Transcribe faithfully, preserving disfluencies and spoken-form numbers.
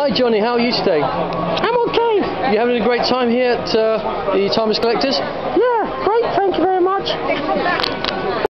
Hi Johnny, how are you today? I'm okay. You having a great time here at uh, the Timeless Collectors? Yeah, great, thank you very much.